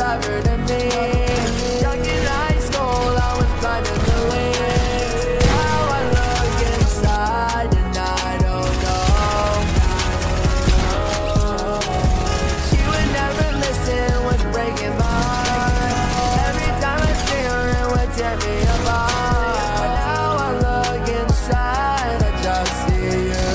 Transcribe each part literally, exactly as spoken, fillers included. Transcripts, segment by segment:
forever to me. Young in high school, I was climbing the leaves. Now I look inside and I don't know. She would never listen, was breaking my heart. Every time I see her, it would tear me apart. Now I look inside, I just see you.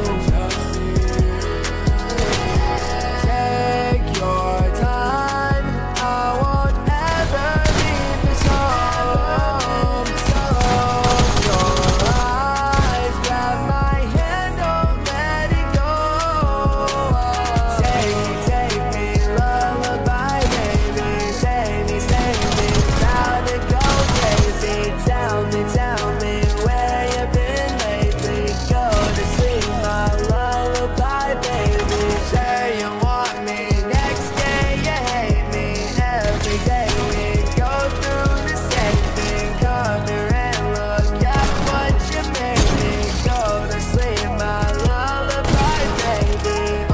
Take your time, I won't ever leave this home. Close your eyes, grab my hand, don't let it go. Take me, take me, lullaby, baby. Save me, save me, about to go crazy. Tell me, tell me where you been lately. Go to sleep, my lullaby, baby. Say you want me, next day you hate me. Every day we go through the same thing. Come here and look at what you made me. Go to sleep, my lullaby, baby.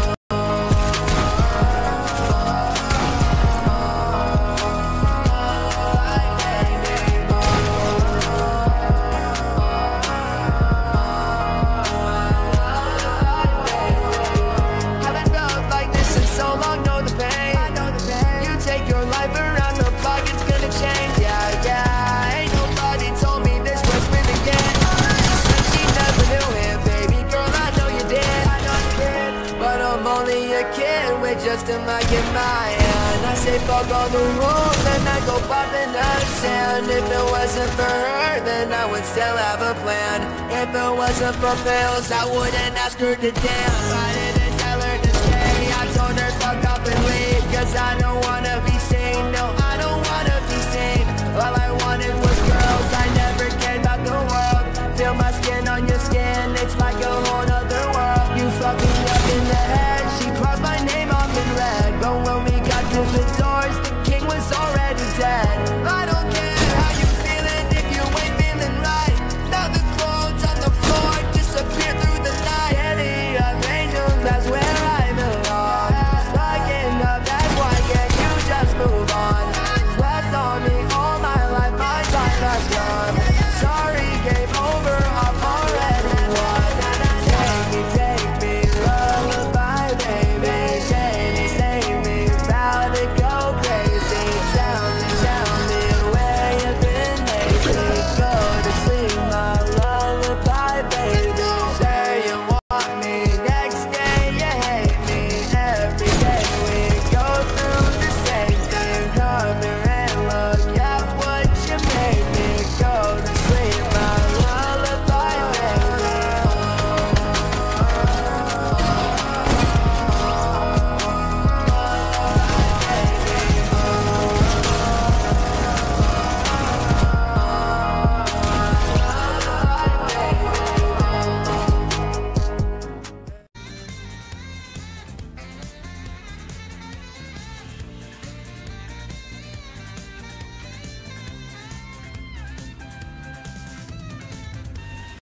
Haven't felt like this in so long, know the pain. You take your life around the block, it's gonna change. Yeah, yeah, ain't nobody told me this was really it. Said she never knew him, baby girl, I know you did. I know you did, but I'm only a kid with just a mic in my hand. I say fuck all the rules and I go popping up sand. If it wasn't for her, then I would still have a plan. If it wasn't for pills, I wouldn't ask her to dance.